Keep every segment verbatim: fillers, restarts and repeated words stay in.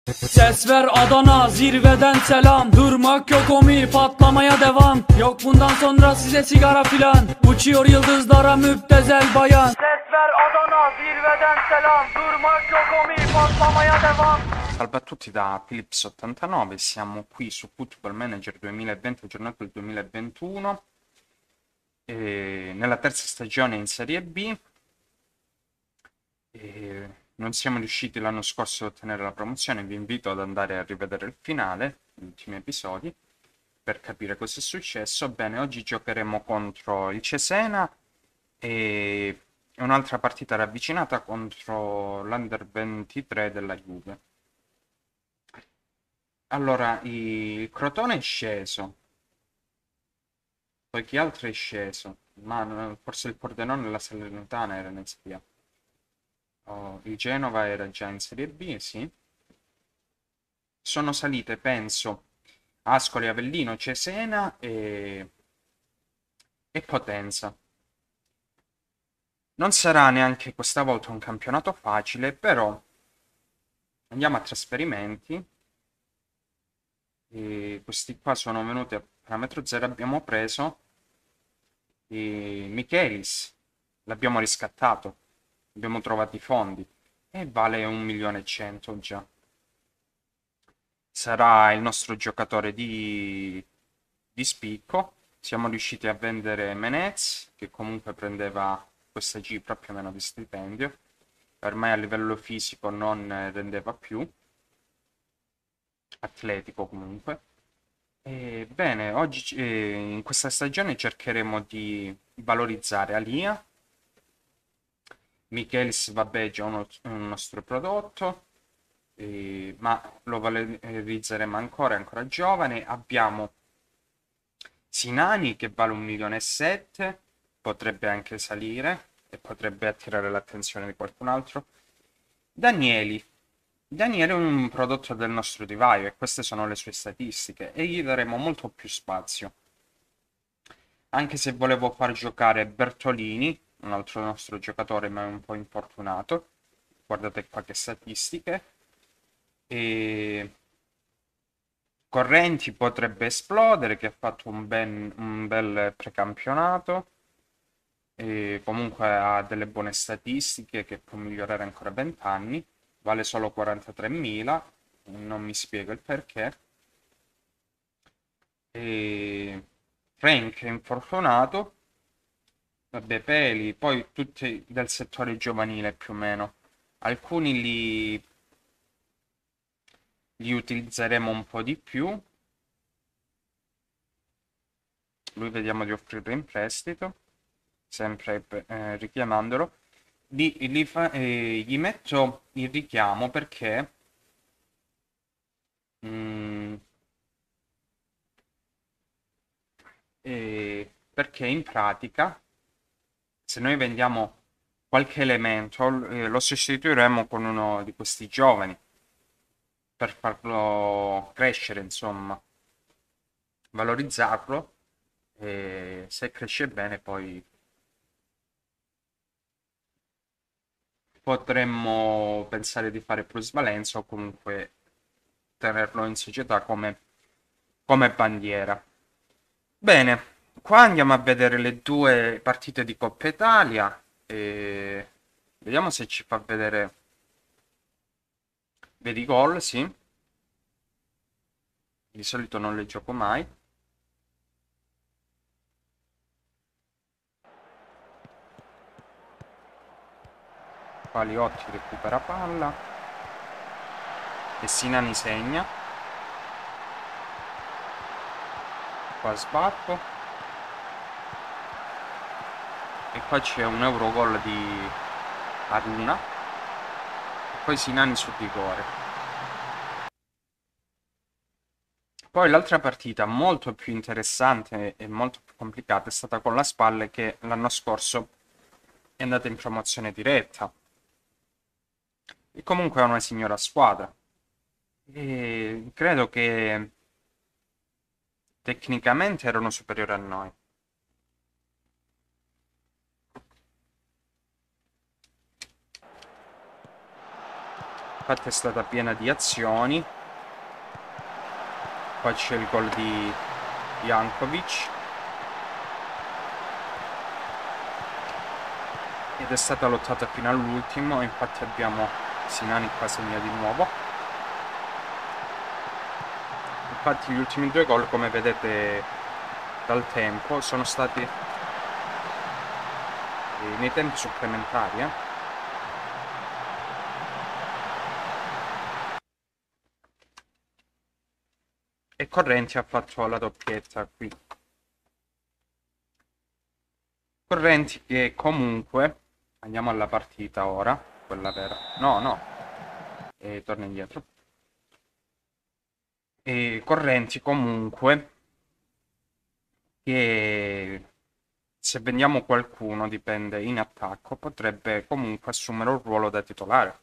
Ses ver Adana, zirveden selam. Durmak yok omi, patlamaya devam. Yok bundan sonra size sigara filan. Uçuyor yıldızlara müptezel bayan. Ses ver Adana, zirveden selam. Durmak yok omi, patlamaya devam. Salve a tutti da Philips ottantanove, siamo qui su Football Manager duemilaventi, aggiornato il duemilaventuno, e nella terza stagione in Serie B. E non siamo riusciti l'anno scorso ad ottenere la promozione, vi invito ad andare a rivedere il finale, gli ultimi episodi, per capire cosa è successo. Bene, oggi giocheremo contro il Cesena e un'altra partita ravvicinata contro l'Under ventitré della Juve. Allora, il Crotone è sceso, poi chi altro è sceso? Ma forse il Pordenone e la Salernitana erano in Serie A. Oh, il Genova era già in Serie B, sì. Sono salite, penso, Ascoli, Avellino, Cesena e, e Potenza. Non sarà neanche questa volta un campionato facile, però andiamo a trasferimenti. E questi qua sono venuti a parametro zero, abbiamo preso e Michelis, l'abbiamo riscattato, abbiamo trovato i fondi e vale un milione e cento già. Sarà il nostro giocatore di, di spicco. Siamo riusciti a vendere Menez, che comunque prendeva questa cifra più o meno di stipendio, ormai a livello fisico non rendeva più, atletico comunque. E bene, oggi eh, in questa stagione cercheremo di valorizzare Alia. Michelis, vabbè, è già uno, un nostro prodotto, eh, ma lo valorizzeremo ancora, è ancora giovane. Abbiamo Sinani che vale un milione e sette, potrebbe anche salire e potrebbe attirare l'attenzione di qualcun altro. Danieli. Daniele è un prodotto del nostro divario e queste sono le sue statistiche e gli daremo molto più spazio. Anche se volevo far giocare Bertolini, un altro nostro giocatore ma è un po' infortunato. Guardate qua che statistiche. E Correnti potrebbe esplodere, che ha fatto un, ben, un bel precampionato. E comunque ha delle buone statistiche che può migliorare ancora venti anni. Vale solo quarantatremila, non mi spiego il perché. E Frank è infortunato. Vabbè, Peli, poi tutti del settore giovanile più o meno. Alcuni li, li utilizzeremo un po' di più. Lui vediamo di offrirlo in prestito, sempre eh, richiamandolo. Li, li fa, eh, gli metto il richiamo perché mm, eh, perché in pratica se noi vendiamo qualche elemento eh, lo sostituiremo con uno di questi giovani per farlo crescere, insomma, valorizzarlo e se cresce bene poi potremmo pensare di fare plusvalenza o comunque tenerlo in società come, come bandiera. Bene, qua andiamo a vedere le due partite di Coppa Italia e vediamo se ci fa vedere. Vedi gol, sì. Di solito non le gioco mai. Paliotti recupera palla e Sinani segna. Qua sbatto e qua c'è un Eurogol di Aruna e poi Sinani sul rigore. Poi l'altra partita molto più interessante e molto più complicata è stata con la Spalle, che l'anno scorso è andata in promozione diretta e comunque è una signora squadra e credo che tecnicamente erano superiori a noi. Infatti è stata piena di azioni. Qua c'è il gol di Jankovic. Ed è stata lottata fino all'ultimo. Infatti abbiamo Sinani qua segna di nuovo. Infatti gli ultimi due gol, come vedete dal tempo, sono stati eh, nei tempi supplementari. Eh. E Correnti ha fatto la doppietta qui. Correnti che comunque... Andiamo alla partita ora, quella vera. No, no. E torna indietro. E Correnti comunque che se vendiamo qualcuno, dipende, in attacco, potrebbe comunque assumere un ruolo da titolare.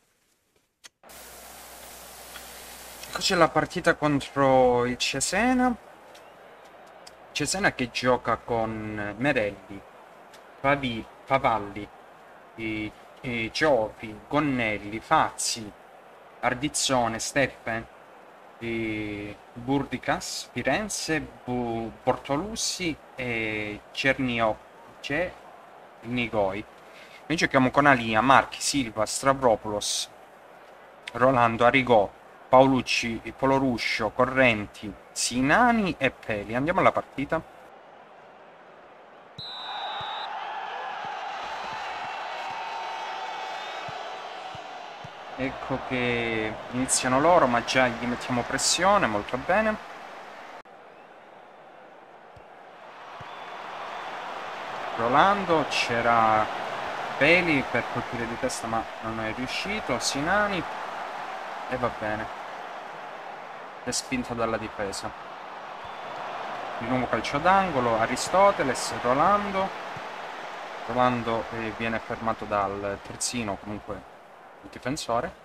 C'è la partita contro il Cesena. Cesena che gioca con Merelli, Pavi, Pavalli, e, e Giovi, Gonnelli, Fazzi, Ardizzone, Steffen, e Burdicas, Firenze, Bu, Bortolussi e Cernio, Nigoi. Noi giochiamo con Alia, Marchi, Silva, Stavropoulos, Rolando, Arrigò, Paolucci, Poloruscio, Correnti, Sinani e Peli. Andiamo alla partita. Ecco che iniziano loro, ma già gli mettiamo pressione, molto bene. Rolando, c'era Peli per colpire di testa ma non è riuscito, Sinani e va bene. È spinto dalla difesa. Di nuovo calcio d'angolo, Aristoteles, Rolando. Rolando eh, viene fermato dal terzino, comunque il difensore.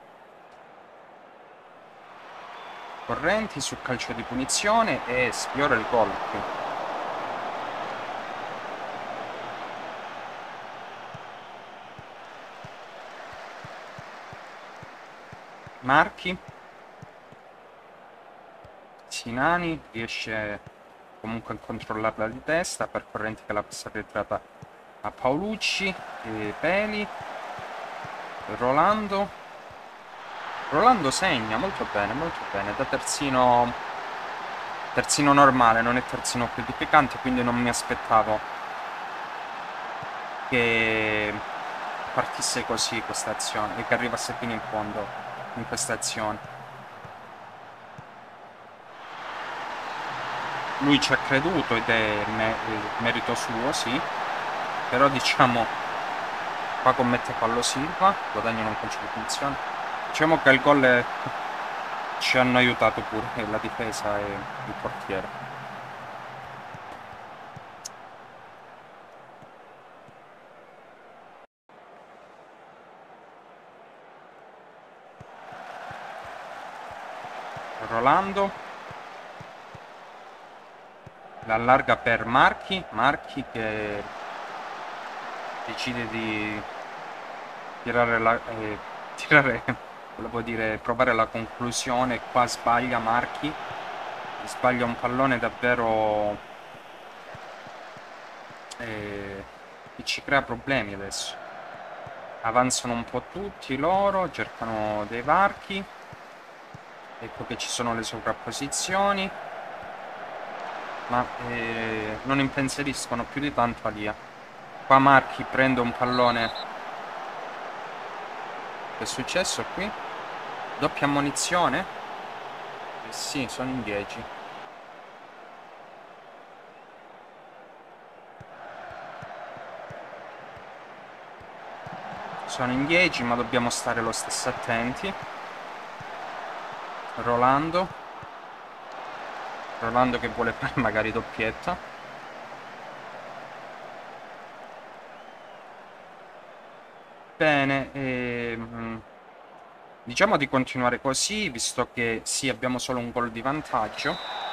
Correnti sul calcio di punizione e sfiora il gol qui. Marchi. Sinani riesce comunque a controllarla di testa, per Correnti che la passa arretrata a Paolucci, e Peli, Rolando. Rolando segna, molto bene, molto bene, da terzino, terzino normale, non è terzino piedificante, quindi non mi aspettavo che partisse così questa azione e che arrivasse fino in fondo in questa azione. Lui ci ha creduto ed è me merito suo, sì, però diciamo qua commette fallo Silva, guadagnano un calcio di punizione. Diciamo che il gol è... ci hanno aiutato pure la difesa e il portiere. Rolando la allarga per Marchi, Marchi che decide di tirare la... Eh, tirare... volevo dire provare la conclusione. Qua sbaglia Marchi, sbaglia un pallone davvero eh, che ci crea problemi adesso. Avanzano un po' tutti loro, cercano dei varchi, ecco che ci sono le sovrapposizioni, ma eh, non impensieriscono più di tanto Alia. Qua Marchi prende un pallone. Che è successo qui? Doppia ammonizione? Eh sì, sono in dieci. Sono in dieci, ma dobbiamo stare lo stesso attenti. Rolando. Rolando che vuole fare magari doppietta. Bene, ehm... diciamo di continuare così, visto che sì, abbiamo solo un gol di vantaggio.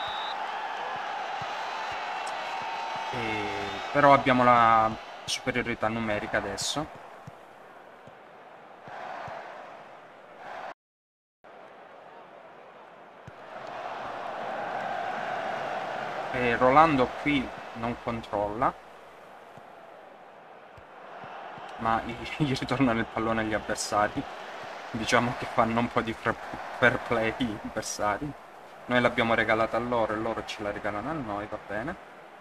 E... però abbiamo la superiorità numerica adesso. E Rolando qui non controlla, ma gli ritorna il pallone agli avversari. Diciamo che fanno un po' di fair play gli avversari. Noi l'abbiamo regalata a loro e loro ce la regalano a noi, va bene.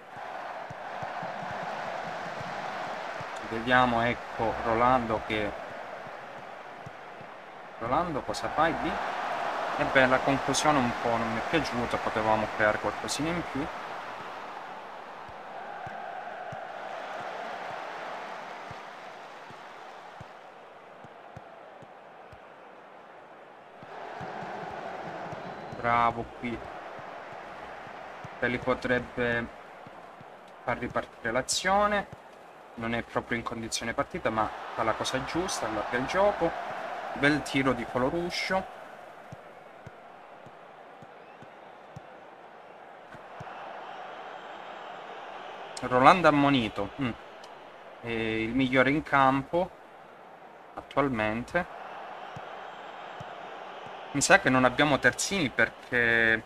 Vediamo, ecco, Rolando che... Rolando cosa fai lì? E beh, la conclusione un po' non mi è piaciuta, potevamo creare qualcosina in più. Bravo qui. Peli potrebbe far ripartire l'azione. Non è proprio in condizione partita, ma fa la cosa giusta, allarga il gioco. Bel tiro di Coloruscio. Rolando ammonito. Mm. È il migliore in campo attualmente. Mi sa che non abbiamo terzini perché...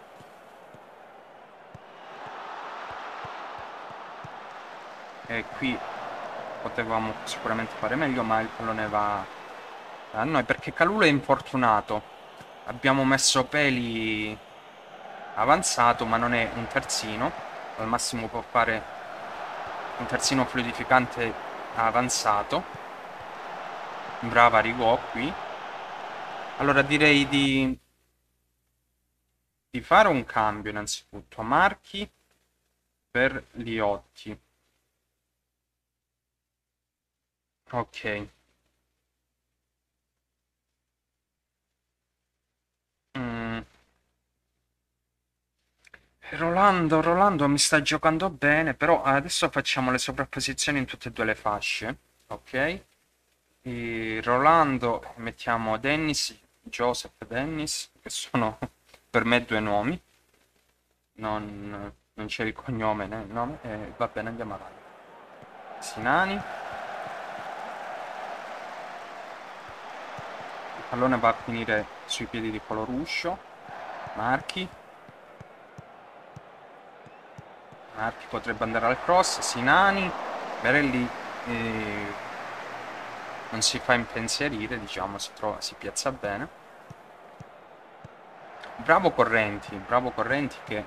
E qui potevamo sicuramente fare meglio, ma il pallone va a noi perché Calulo è infortunato. Abbiamo messo Peli avanzato, ma non è un terzino. Al massimo può fare un terzino fluidificante avanzato. Brava Rigò qui. Allora direi di di fare un cambio innanzitutto. Marchi per Liotti. Ok. Mm. Rolando, Rolando mi sta giocando bene, però adesso facciamo le sovrapposizioni in tutte e due le fasce. Ok. E Rolando, mettiamo Dennis, Joseph Dennis, che sono per me due nomi. Non, non c'è il cognome né il nome. E va bene, andiamo avanti. Sinani. Il pallone va a finire sui piedi di Coloruscio. Marchi. Marchi potrebbe andare al cross. Sinani. Merelli eh, non si fa impensierire, diciamo, si, trova, si piazza bene. Bravo Correnti, bravo Correnti che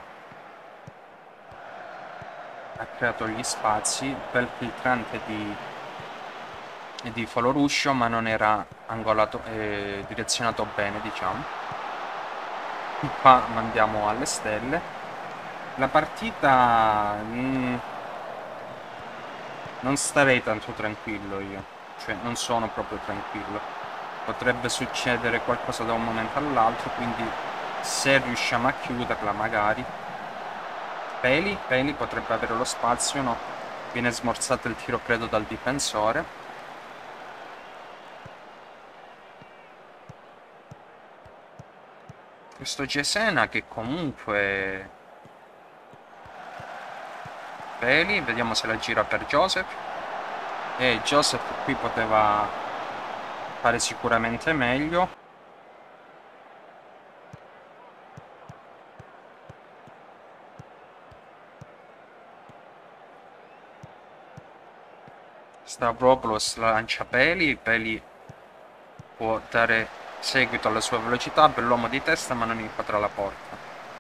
ha creato gli spazi. Bel filtrante di, di Foloruscio, ma non era angolato, eh, direzionato bene, diciamo. Qua mandiamo alle stelle. La partita... Mm, non starei tanto tranquillo io. Cioè, non sono proprio tranquillo. Potrebbe succedere qualcosa da un momento all'altro, quindi se riusciamo a chiuderla magari. Peli, Peli potrebbe avere lo spazio, no? Viene smorzato il tiro credo dal difensore. Questo Cesena che comunque... Peli, vediamo se la gira per Joseph. E Joseph qui poteva fare sicuramente meglio. Stavropoulos lancia Peli, Peli può dare seguito alla sua velocità, bell'uomo di testa ma non inquadra la porta.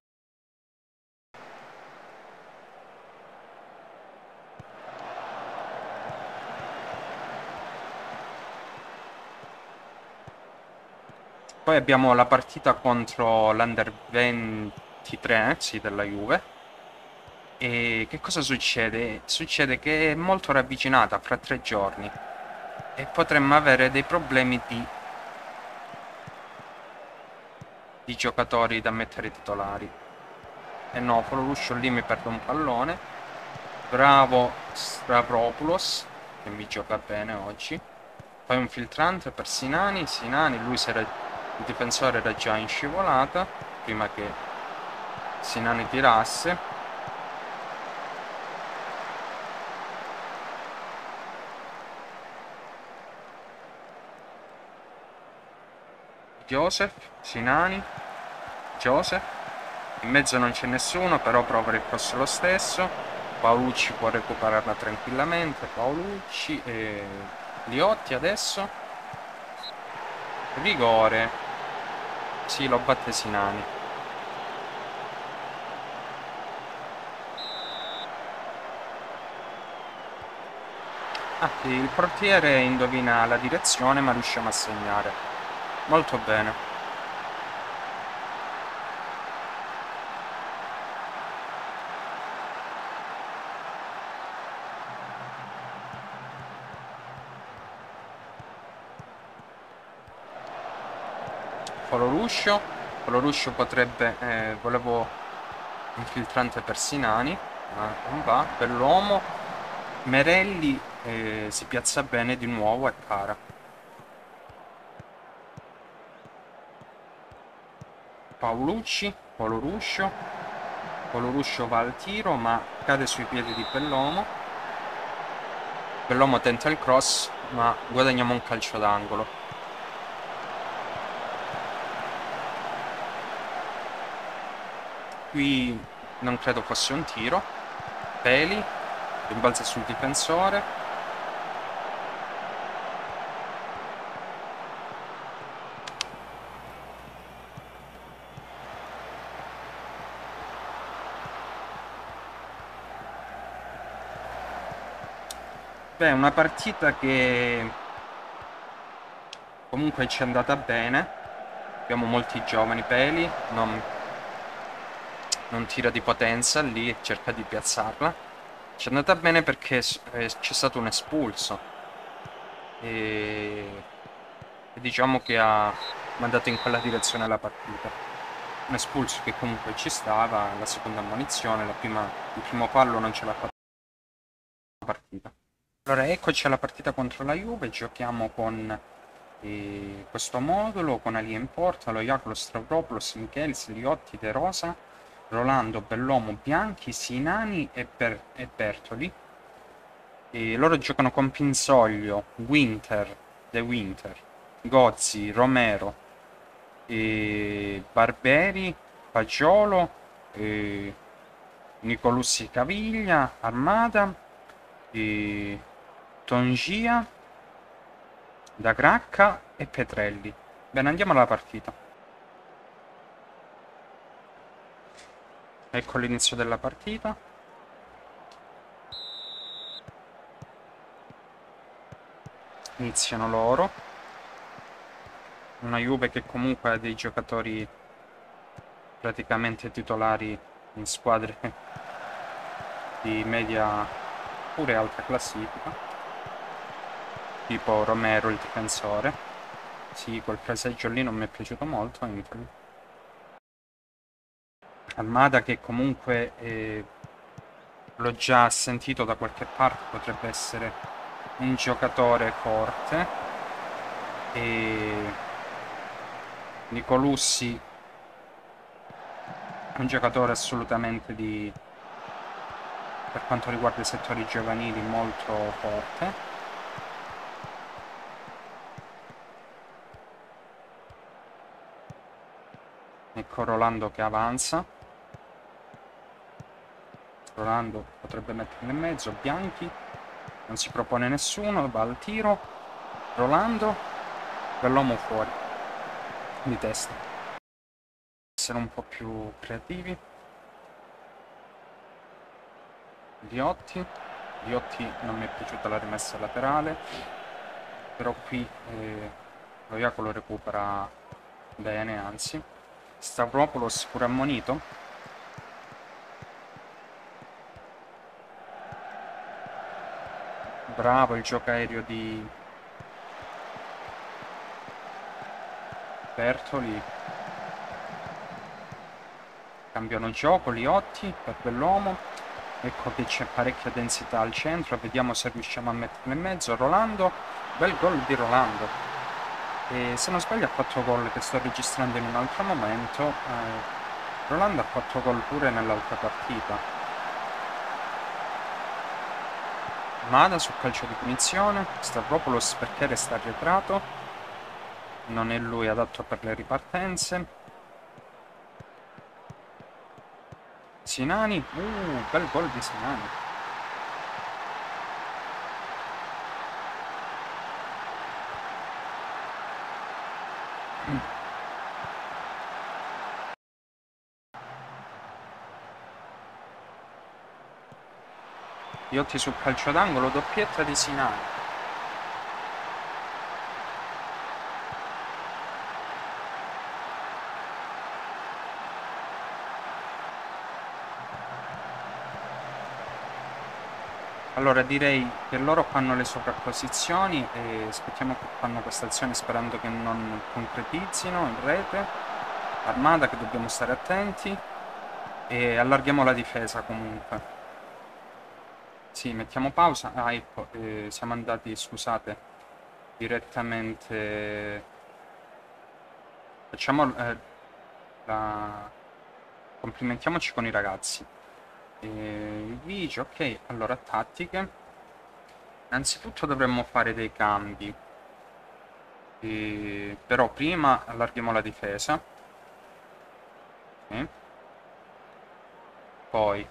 Poi abbiamo la partita contro l'Under ventitré, sì, della Juve. E che cosa succede? Succede che è molto ravvicinata fra tre giorni e potremmo avere dei problemi di, di giocatori da mettere titolari. E no, Foloruscio lì mi perde un pallone. Bravo Stavropoulos, che mi gioca bene oggi. Poi un filtrante per Sinani. Sinani, lui si era, il difensore era già in scivolata prima che Sinani tirasse. Joseph, Sinani, Joseph. In mezzo non c'è nessuno, però prova il cross lo stesso. Paolucci può recuperarla tranquillamente. Paolucci e Liotti adesso. Rigore. Sì, lo batte Sinani. Ah, il portiere indovina la direzione, ma riusciamo a segnare. Molto bene. Coloruscio. Coloruscio potrebbe... Eh, volevo infiltrante per Sinani, ma non va. Bell'uomo. Merelli eh, si piazza bene di nuovo e para. Paolucci, Coloruscio. Coloruscio va al tiro, ma cade sui piedi di Bellomo. Bellomo tenta il cross, ma guadagniamo un calcio d'angolo. Qui non credo fosse un tiro. Peli rimbalza sul difensore. Beh, una partita che comunque ci è andata bene. Abbiamo molti giovani. Peli non, non tira di potenza lì e cerca di piazzarla. Ci è andata bene perché c'è stato un espulso e, e diciamo che ha mandato in quella direzione la partita. Un espulso che comunque ci stava, la seconda ammonizione, la prima, il primo fallo non ce l'ha fatta la partita. Allora eccoci alla partita contro la Juve, giochiamo con eh, questo modulo, con Ali in porta, lo Iacolo, Stavropoulos, Michelis, Liotti, De Rosa, Rolando, Bellomo, Bianchi, Sinani e, Ber e Bertoli. E loro giocano con Pinsoglio, Winter, De Winter, Gozzi, Romero, e Barberi, Fagiolo, e Nicolussi Caviglia, Armada, e Tongia, Da Gracca e Petrelli. Bene, andiamo alla partita. Ecco l'inizio della partita. Iniziano loro. Una Juve che comunque ha dei giocatori praticamente titolari in squadre di media pure alta classifica, tipo Romero, il difensore. Sì, quel fraseggio lì non mi è piaciuto molto. Armada che comunque eh, l'ho già sentito da qualche parte, potrebbe essere un giocatore forte. E Nicolussi un giocatore assolutamente di, per quanto riguarda i settori giovanili, molto forte. Ecco Rolando che avanza. Rolando potrebbe metterlo in mezzo. Bianchi non si propone nessuno, va al tiro. Rolando, Bellomo fuori di testa. Essere un po' più creativi. Liotti. Liotti non mi è piaciuta la rimessa laterale, però qui eh, lo Iacolo recupera bene, anzi. Stavropoulos pure ammonito. Bravo il gioco aereo di Bertoli. Cambiano gioco, Liotti per Bellomo. Ecco che c'è parecchia densità al centro, vediamo se riusciamo a metterlo in mezzo. Rolando, bel gol di Rolando. E se non sbaglio ha fatto gol che sto registrando in un altro momento. Eh, Rolando ha fatto gol pure nell'altra partita. Mada sul calcio di punizione. Stavropoulos perché resta arretrato. Non è lui adatto per le ripartenze. Sinani, uh, bel gol di Sinani. Iotti sul calcio d'angolo, doppietta di Sinani. Allora direi che loro fanno le sovrapposizioni e aspettiamo che fanno questa azione sperando che non concretizzino in rete. Armada che dobbiamo stare attenti e allarghiamo la difesa comunque. Sì, mettiamo pausa. Ah, ecco, eh, siamo andati, scusate, direttamente... Facciamo eh, la... Complimentiamoci con i ragazzi. Eh, Vigio, ok, allora tattiche. Innanzitutto dovremmo fare dei cambi. Eh, però prima allarghiamo la difesa. Ok. Poi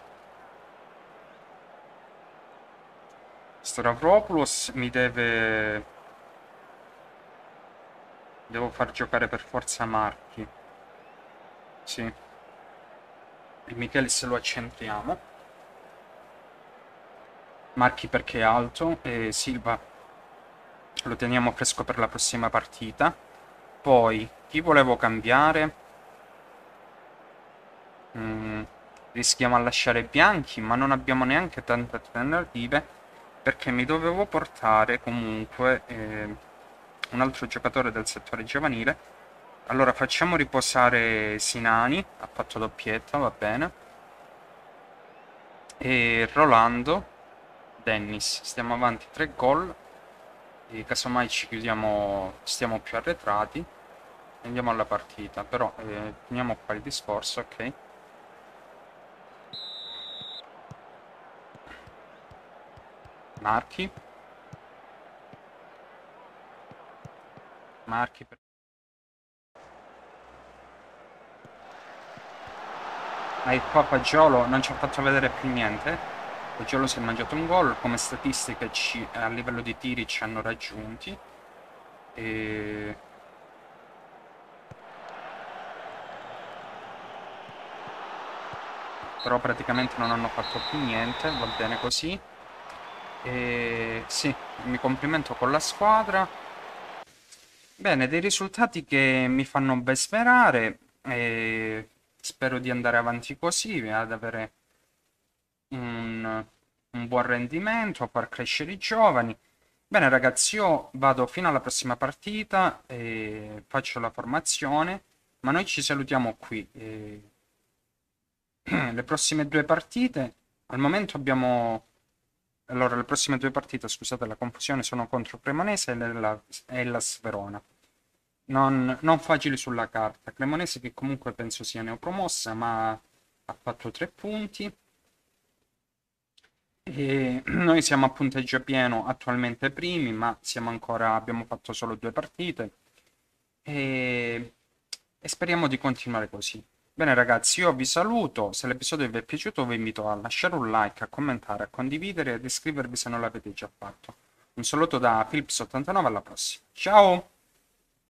Stavropoulos mi deve... Devo far giocare per forza Marchi. Sì. E Michelis lo accentriamo. Marchi perché è alto e Silva lo teniamo fresco per la prossima partita. Poi, chi volevo cambiare? Mm, rischiamo a lasciare Bianchi, ma non abbiamo neanche tante alternative perché mi dovevo portare comunque eh, un altro giocatore del settore giovanile. Allora facciamo riposare Sinani, ha fatto doppietta, va bene. E Rolando, Dennis, stiamo avanti tre gol. E casomai ci chiudiamo, stiamo più arretrati. E andiamo alla partita, però eh, finiamo qua il discorso, ok? Marchi. Marchi per... Ah, e qua Fagiolo non ci ha fatto vedere più niente. Fagiolo si è mangiato un gol, come statistiche ci, a livello di tiri ci hanno raggiunti. E... Però praticamente non hanno fatto più niente, va bene così. E sì, mi complimento con la squadra. Bene, dei risultati che mi fanno ben sperare e spero di andare avanti così, ad avere un, un buon rendimento, far crescere i giovani. Bene ragazzi, io vado fino alla prossima partita e faccio la formazione, ma noi ci salutiamo qui. E... le prossime due partite, al momento abbiamo... Allora, le prossime due partite, scusate la confusione, sono contro Cremonese e la, e la Sverona. Non, non facili sulla carta. Cremonese che comunque penso sia neopromossa, ma ha fatto tre punti. E noi siamo a punteggio pieno, attualmente primi, ma siamo ancora, abbiamo fatto solo due partite. E, e speriamo di continuare così. Bene ragazzi, io vi saluto, se l'episodio vi è piaciuto vi invito a lasciare un like, a commentare, a condividere ed iscrivervi se non l'avete già fatto. Un saluto da Philips ottantanove, alla prossima. Ciao!